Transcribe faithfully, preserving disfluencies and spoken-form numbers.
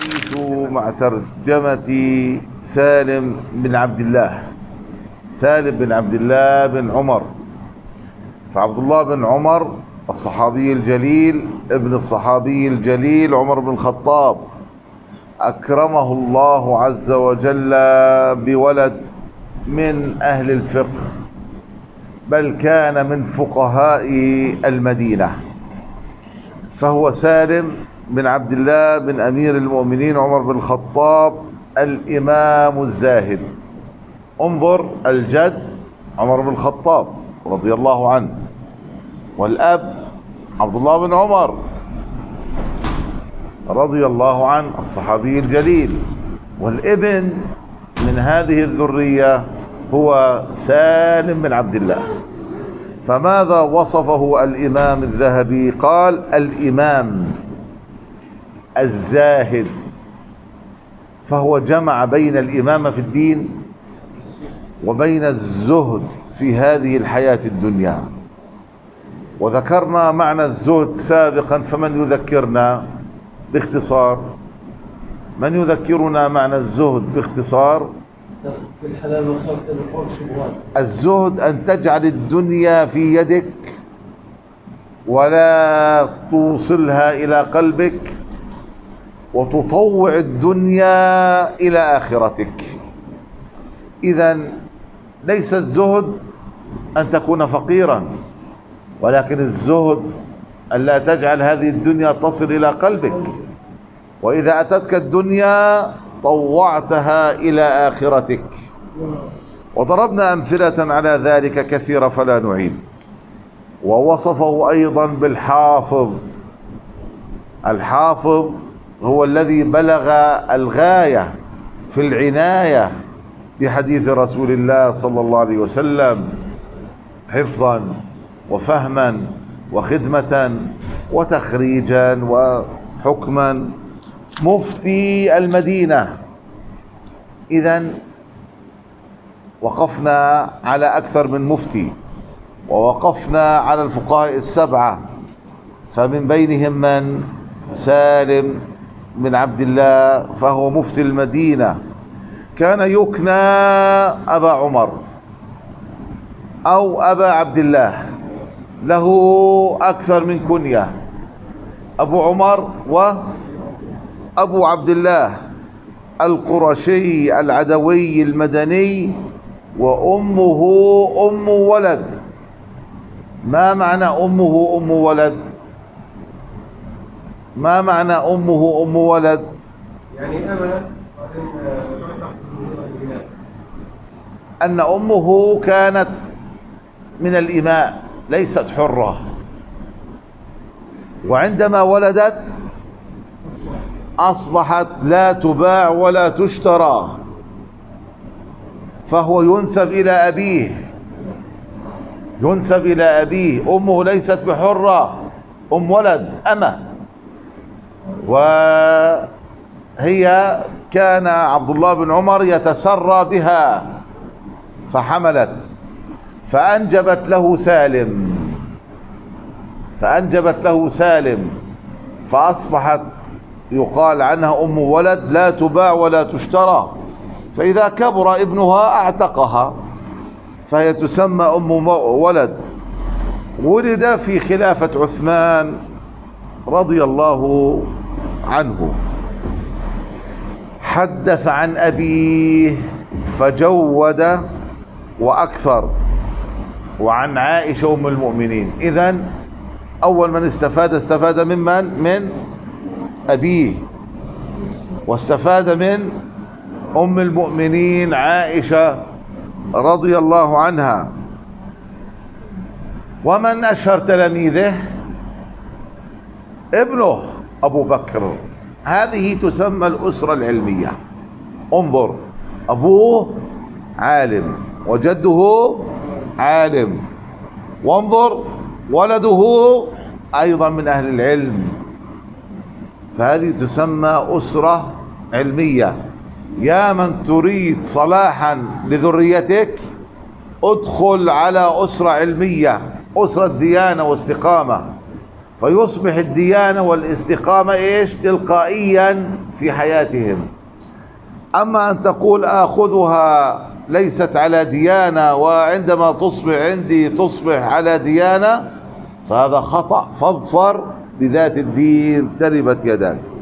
نعيش مع ترجمة سالم بن عبد الله. سالم بن عبد الله بن عمر. فعبد الله بن عمر الصحابي الجليل ابن الصحابي الجليل عمر بن الخطاب أكرمه الله عز وجل بولد من أهل الفقه، بل كان من فقهاء المدينة. فهو سالم بن عبد الله بن أمير المؤمنين عمر بن الخطاب الإمام الزاهد. انظر، الجد عمر بن الخطاب رضي الله عنه، والأب عبد الله بن عمر رضي الله عنه الصحابي الجليل، والابن من هذه الذرية هو سالم بن عبد الله. فماذا وصفه الإمام الذهبي؟ قال: الإمام الزاهد. فهو جمع بين الإمامة في الدين وبين الزهد في هذه الحياة الدنيا. وذكرنا معنى الزهد سابقا، فمن يذكرنا باختصار؟ من يذكرنا معنى الزهد باختصار؟ في الحلال وخافت الوقوع شبهات. الزهد أن تجعل الدنيا في يدك ولا توصلها إلى قلبك، وتطوع الدنيا إلى آخرتك. إذن ليس الزهد أن تكون فقيرا، ولكن الزهد أن لا تجعل هذه الدنيا تصل إلى قلبك، وإذا أتتك الدنيا طوعتها إلى آخرتك. وضربنا أمثلة على ذلك كثيرة فلا نعيد. ووصفه أيضا بالحافظ. الحافظ هو الذي بلغ الغاية في العناية بحديث رسول الله صلى الله عليه وسلم حفظا وفهما وخدمة وتخريجا وحكما. مفتي المدينة. إذن وقفنا على أكثر من مفتي، ووقفنا على الفقهاء السبعة، فمن بينهم من؟ سالم بن عبد الله، فهو مفتي المدينة. كان يكنى أبا عمر أو أبا عبد الله، له أكثر من كنية: أبو عمر وأبو عبد الله، القرشي العدوي المدني، وأمه أم ولد. ما معنى أمه أم ولد؟ ما معنى أمه أم ولد؟ يعني أما أن أمه كانت من الإماء، ليست حرة، وعندما ولدت أصبحت لا تباع ولا تشترى، فهو ينسب إلى أبيه. ينسب إلى أبيه. أمه ليست بحرة، أم ولد، أمة. وهي كان عبد الله بن عمر يتسرى بها فحملت، فأنجبت له سالم فأنجبت له سالم فأصبحت يقال عنها أم ولد لا تباع ولا تشترى. فإذا كبر ابنها أعتقها، فهي تسمى أم ولد. ولد في خلافة عثمان رضي الله عنه. حدث عن أبيه فجود وأكثر، وعن عائشة أم المؤمنين. إذن أول من استفاد استفاد ممن؟ من أبيه، واستفاد من أم المؤمنين عائشة رضي الله عنها. ومن أشهر تلاميذه؟ ابنه أبو بكر. هذه تسمى الأسرة العلمية. انظر، أبوه عالم وجده عالم، وانظر ولده أيضا من أهل العلم. فهذه تسمى أسرة علمية. يا من تريد صلاحا لذريتك، ادخل على أسرة علمية، أسرة ديانة واستقامة. فيصبح الديانة والاستقامة إيش؟ تلقائيا في حياتهم. أما أن تقول آخذها ليست على ديانة وعندما تصبح عندي تصبح على ديانة، فهذا خطأ. فاظفر بذات الدين تربت يداك.